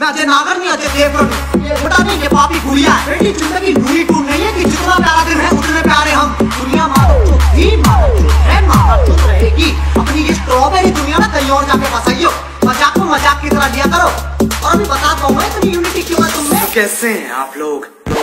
अजय नागर नहीं अजय देवगन, ये बेटा नहीं, ये पापी गुड़िया है। बेटी जिंदगी लूनी टून नहीं है कि जितना प्यारा दिन है उतने प्यारे हम। दुनिया मानव ही मानव है, मानव रहेगी अपनी ये स्ट्रॉबेरी दुनिया में। कहीं और जाके फंसाइयो, मजाक को मजाक की तरह लिया करो। और अभी बताता हूँ मैं इतनी यूनिटी क्यों है तुम में। कैसे हैं आप लोग?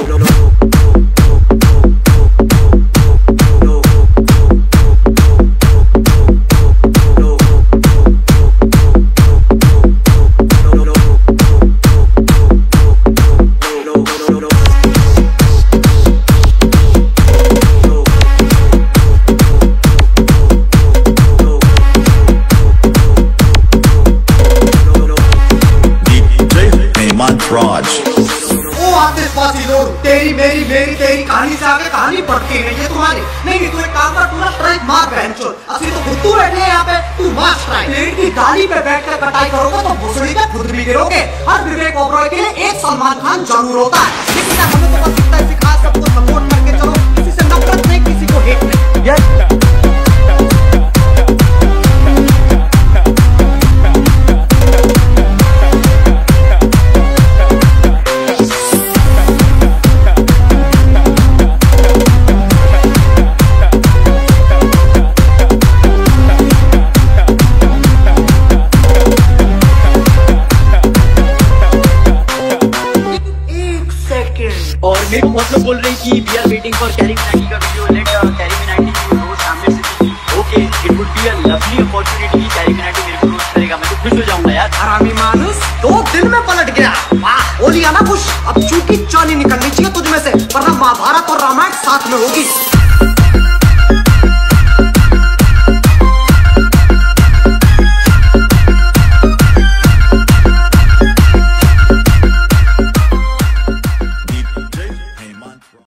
तेरी मेरी मेरी तेरी कहानी से आगे कहानी बढ़ती नहीं है तुम्हारी। नहीं तू एक काम कर, तू ना ट्राई मार बहनचोद। असली तो खुद तू बैठे हैं यहाँ पे, तू मार ट्राई। पेड़ की डाली पे बैठकर कटाई करोगे तो भुसड़ी पे खुद भी गिरोगे। हर विवेक ओबरॉय के लिए एक सलमान खान जरूर होता है, लेकिन हमें तो बस इतना सिखा, सबको सपोर्ट करके चलो, किसी से नफरत नहीं, किसी को हेट नहीं। और मेरे मतलब बोल रही कि we are waiting for Carry Minati का वीडियो। लेट कैरी मिनाटी रोज सामने से okay, it would be a lovely opportunity कि कैरी मिनाटी मेरे को रोज करेगा। मैं तो खुश हो जाऊंगा यार। हरामी मानुस तो दिल में पलट गया। वाह, हो लिया ना खुश। अब चूंकि चाली निकलनी चाहिए तुझ में से, वरना महाभारत और रामायण साथ में होगी।